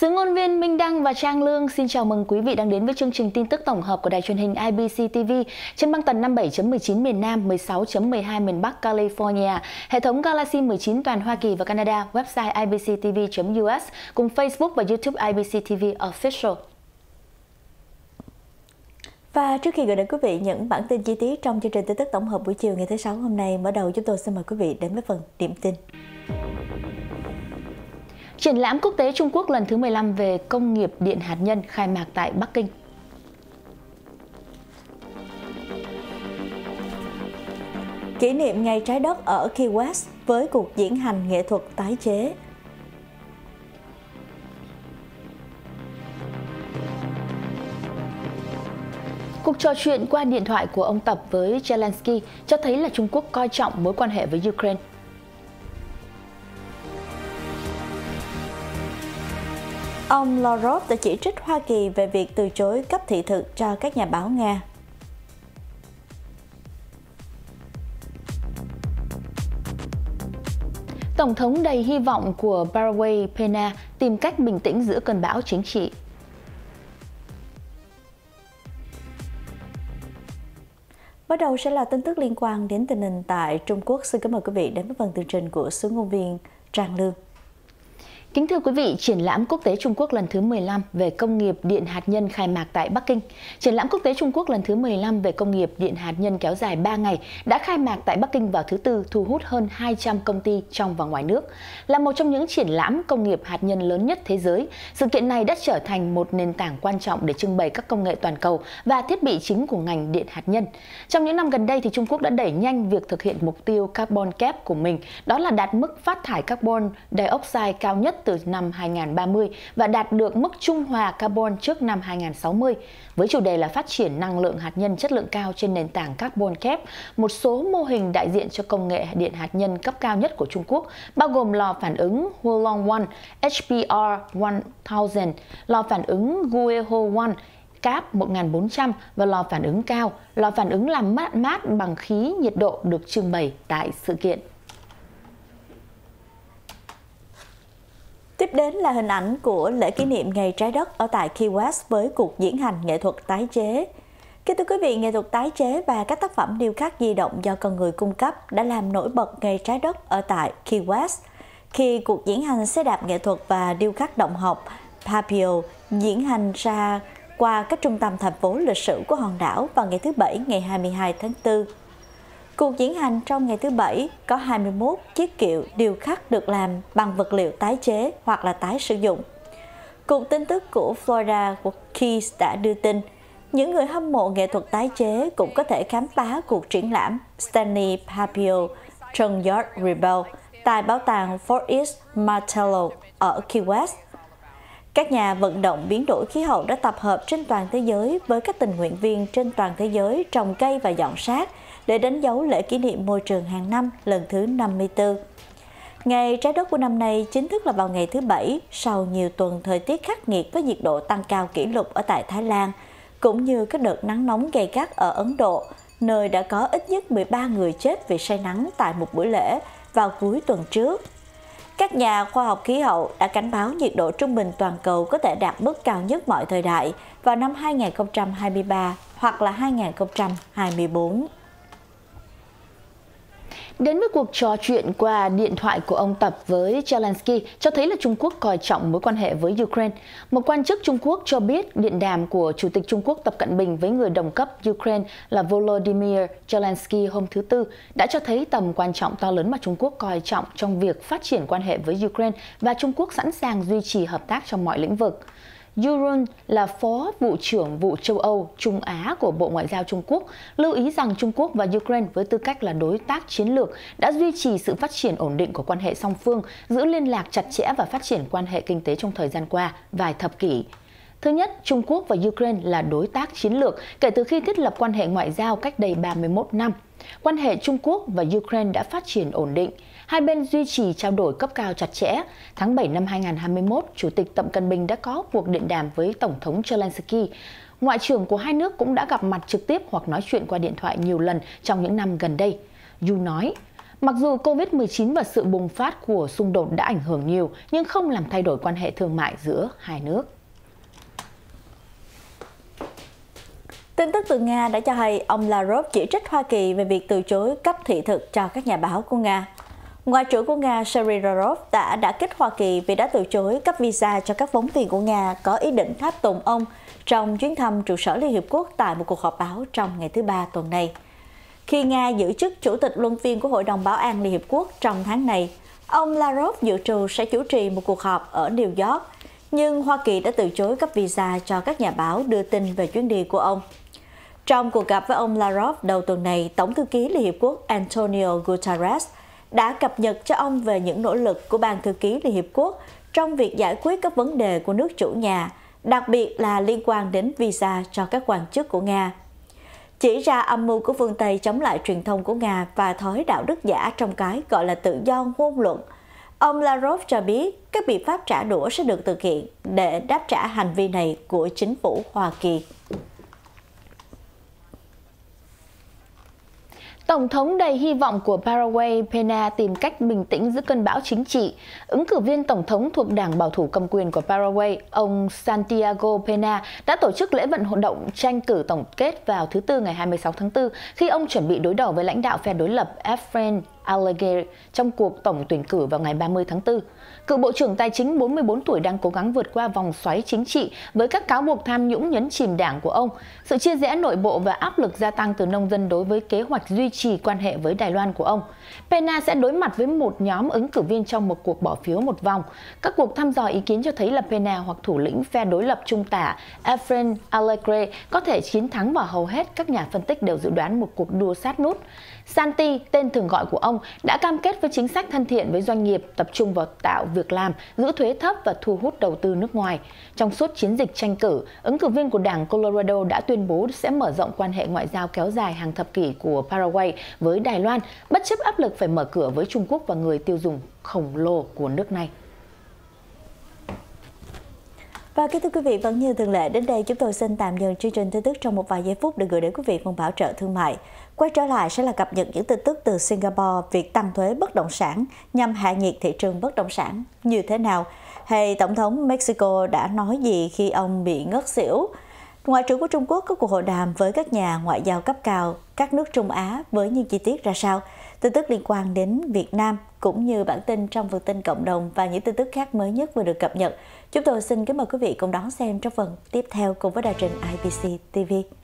Xứ ngôn viên Minh Đăng và Trang Lương xin chào mừng quý vị đang đến với chương trình tin tức tổng hợp của đài truyền hình IBC TV trên băng tần 57.19 miền Nam, 16.12 miền Bắc California, hệ thống Galaxy 19 toàn Hoa Kỳ và Canada, website ibctv.us cùng Facebook và YouTube IBC TV Official. Và trước khi gửi đến quý vị những bản tin chi tiết trong chương trình tin tức tổng hợp buổi chiều ngày thứ Sáu hôm nay, mở đầu chúng tôi xin mời quý vị đến với phần điểm tin. Triển lãm quốc tế Trung Quốc lần thứ 15 về công nghiệp điện hạt nhân khai mạc tại Bắc Kinh. Kỷ niệm Ngày Trái Đất ở Key West với cuộc diễn hành nghệ thuật tái chế. Cuộc trò chuyện qua điện thoại của ông Tập với Zelensky cho thấy là Trung Quốc coi trọng mối quan hệ với Ukraine. Ông Lavrov đã chỉ trích Hoa Kỳ về việc từ chối cấp thị thực cho các nhà báo Nga. Tổng thống đầy hy vọng của Paraguay Pena tìm cách bình tĩnh giữa cơn bão chính trị. Bắt đầu sẽ là tin tức liên quan đến tình hình tại Trung Quốc. Xin cảm ơn quý vị đến với phần tường trình của xứ ngôn viên Trang Lương. Kính thưa quý vị, triển lãm quốc tế Trung Quốc lần thứ 15 về công nghiệp điện hạt nhân khai mạc tại Bắc Kinh. Triển lãm quốc tế Trung Quốc lần thứ 15 về công nghiệp điện hạt nhân kéo dài 3 ngày đã khai mạc tại Bắc Kinh vào thứ Tư, thu hút hơn 200 công ty trong và ngoài nước. Là một trong những triển lãm công nghiệp hạt nhân lớn nhất thế giới, sự kiện này đã trở thành một nền tảng quan trọng để trưng bày các công nghệ toàn cầu và thiết bị chính của ngành điện hạt nhân. Trong những năm gần đây, thì Trung Quốc đã đẩy nhanh việc thực hiện mục tiêu carbon cap của mình, đó là đạt mức phát thải carbon dioxide cao nhất từ năm 2030 và đạt được mức trung hòa carbon trước năm 2060. Với chủ đề là phát triển năng lượng hạt nhân chất lượng cao trên nền tảng carbon cap, một số mô hình đại diện cho công nghệ điện hạt nhân cấp cao nhất của Trung Quốc, bao gồm lò phản ứng Hualong 1, HPR 1000, lò phản ứng Gueho 1, CAP 1400 và lò phản ứng cao, lò phản ứng làm mát bằng khí nhiệt độ được trưng bày tại sự kiện. Tiếp đến là hình ảnh của lễ kỷ niệm Ngày Trái Đất ở tại Key West với cuộc diễn hành nghệ thuật tái chế. Kính thưa quý vị, nghệ thuật tái chế và các tác phẩm điêu khắc di động do con người cung cấp đã làm nổi bật Ngày Trái Đất ở tại Key West. Khi cuộc diễn hành xe đạp nghệ thuật và điêu khắc động học Papio diễn hành ra qua các trung tâm thành phố lịch sử của hòn đảo vào ngày thứ Bảy ngày 22 tháng 4. Cuộc diễn hành trong ngày thứ Bảy có 21 chiếc kiệu điêu khắc được làm bằng vật liệu tái chế hoặc là tái sử dụng. Cục tin tức của Florida Keys đã đưa tin, những người hâm mộ nghệ thuật tái chế cũng có thể khám phá cuộc triển lãm Stanley Papio Junkyard Rebel tại bảo tàng Fort East Martello ở Key West. Các nhà vận động biến đổi khí hậu đã tập hợp trên toàn thế giới với các tình nguyện viên trên toàn thế giới trồng cây và dọn rác để đánh dấu lễ kỷ niệm môi trường hàng năm lần thứ 54. Ngày Trái Đất của năm nay chính thức là vào ngày thứ Bảy sau nhiều tuần thời tiết khắc nghiệt với nhiệt độ tăng cao kỷ lục ở tại Thái Lan, cũng như các đợt nắng nóng gay gắt ở Ấn Độ, nơi đã có ít nhất 13 người chết vì say nắng tại một buổi lễ vào cuối tuần trước. Các nhà khoa học khí hậu đã cảnh báo nhiệt độ trung bình toàn cầu có thể đạt mức cao nhất mọi thời đại vào năm 2023 hoặc là 2024. Đến với cuộc trò chuyện qua điện thoại của ông Tập với Zelensky cho thấy là Trung Quốc coi trọng mối quan hệ với Ukraine. Một quan chức Trung Quốc cho biết điện đàm của Chủ tịch Trung Quốc Tập Cận Bình với người đồng cấp Ukraine là Volodymyr Zelensky hôm thứ Tư đã cho thấy tầm quan trọng to lớn mà Trung Quốc coi trọng trong việc phát triển quan hệ với Ukraine và Trung Quốc sẵn sàng duy trì hợp tác trong mọi lĩnh vực. Yurun là Phó Vụ trưởng Vụ châu Âu, Trung Á của Bộ Ngoại giao Trung Quốc, lưu ý rằng Trung Quốc và Ukraine với tư cách là đối tác chiến lược đã duy trì sự phát triển ổn định của quan hệ song phương, giữ liên lạc chặt chẽ và phát triển quan hệ kinh tế trong thời gian qua, vài thập kỷ. Thứ nhất, Trung Quốc và Ukraine là đối tác chiến lược kể từ khi thiết lập quan hệ ngoại giao cách đây 31 năm. Quan hệ Trung Quốc và Ukraine đã phát triển ổn định. Hai bên duy trì trao đổi cấp cao chặt chẽ. Tháng 7 năm 2021, Chủ tịch Tập Cận Bình đã có cuộc điện đàm với Tổng thống Zelensky. Ngoại trưởng của hai nước cũng đã gặp mặt trực tiếp hoặc nói chuyện qua điện thoại nhiều lần trong những năm gần đây. Yu nói, Mặc dù Covid-19 và sự bùng phát của xung đột đã ảnh hưởng nhiều, nhưng không làm thay đổi quan hệ thương mại giữa hai nước. Tin tức từ Nga đã cho hay ông Lavrov chỉ trích Hoa Kỳ về việc từ chối cấp thị thực cho các nhà báo của Nga. Ngoại trưởng của Nga Sergei Lavrov đã kích Hoa Kỳ vì đã từ chối cấp visa cho các phóng viên của Nga có ý định tháp tùng ông trong chuyến thăm trụ sở Liên Hiệp Quốc tại một cuộc họp báo trong ngày thứ Ba tuần này. Khi Nga giữ chức Chủ tịch luân phiên của Hội đồng Bảo an Liên Hiệp Quốc trong tháng này, ông Lavrov dự trù sẽ chủ trì một cuộc họp ở New York, nhưng Hoa Kỳ đã từ chối cấp visa cho các nhà báo đưa tin về chuyến đi của ông. Trong cuộc gặp với ông Lavrov đầu tuần này, Tổng thư ký Liên Hiệp Quốc Antonio Guterres đã cập nhật cho ông về những nỗ lực của Ban thư ký Liên Hiệp Quốc trong việc giải quyết các vấn đề của nước chủ nhà, đặc biệt là liên quan đến visa cho các quan chức của Nga. Chỉ ra âm mưu của phương Tây chống lại truyền thông của Nga và thói đạo đức giả trong cái gọi là tự do ngôn luận, ông Lavrov cho biết các biện pháp trả đũa sẽ được thực hiện để đáp trả hành vi này của chính phủ Hoa Kỳ. Tổng thống đầy hy vọng của Paraguay Peña tìm cách bình tĩnh giữa cơn bão chính trị. Ứng cử viên tổng thống thuộc đảng bảo thủ cầm quyền của Paraguay, ông Santiago Peña đã tổ chức lễ vận động tranh cử tổng kết vào thứ Tư ngày 26 tháng 4 khi ông chuẩn bị đối đầu với lãnh đạo phe đối lập Efraín Alegre trong cuộc tổng tuyển cử vào ngày 30 tháng 4. Cựu Bộ trưởng Tài chính 44 tuổi đang cố gắng vượt qua vòng xoáy chính trị với các cáo buộc tham nhũng nhấn chìm đảng của ông, sự chia rẽ nội bộ và áp lực gia tăng từ nông dân đối với kế hoạch duy trì quan hệ với Đài Loan của ông. Peña sẽ đối mặt với một nhóm ứng cử viên trong một cuộc bỏ phiếu một vòng. Các cuộc thăm dò ý kiến cho thấy là Peña hoặc thủ lĩnh phe đối lập trung tả Efraín Alegre có thể chiến thắng, và hầu hết các nhà phân tích đều dự đoán một cuộc đua sát nút. Santi, tên thường gọi của ông, đã cam kết với chính sách thân thiện với doanh nghiệp, tập trung vào tạo việc làm, giữ thuế thấp và thu hút đầu tư nước ngoài. Trong suốt chiến dịch tranh cử, ứng cử viên của đảng Colorado đã tuyên bố sẽ mở rộng quan hệ ngoại giao kéo dài hàng thập kỷ của Paraguay với Đài Loan, bất chấp áp lực phải mở cửa với Trung Quốc và người tiêu dùng khổng lồ của nước này. Và kính thưa quý vị, vẫn như thường lệ, đến đây chúng tôi xin tạm dừng chương trình tin tức trong một vài giây phút để gửi đến quý vị phần bảo trợ thương mại. Quay trở lại sẽ là cập nhật những tin tức từ Singapore, việc tăng thuế bất động sản nhằm hạ nhiệt thị trường bất động sản như thế nào? Hay Tổng thống Mexico đã nói gì khi ông bị ngất xỉu? Ngoại trưởng của Trung Quốc có cuộc hội đàm với các nhà ngoại giao cấp cao các nước Trung Á với những chi tiết ra sao? Tin tức liên quan đến Việt Nam cũng như bản tin trong phần tin cộng đồng và những tin tức khác mới nhất vừa được cập nhật. Chúng tôi xin kính mời quý vị cùng đón xem trong phần tiếp theo cùng với đài truyền IBC TV.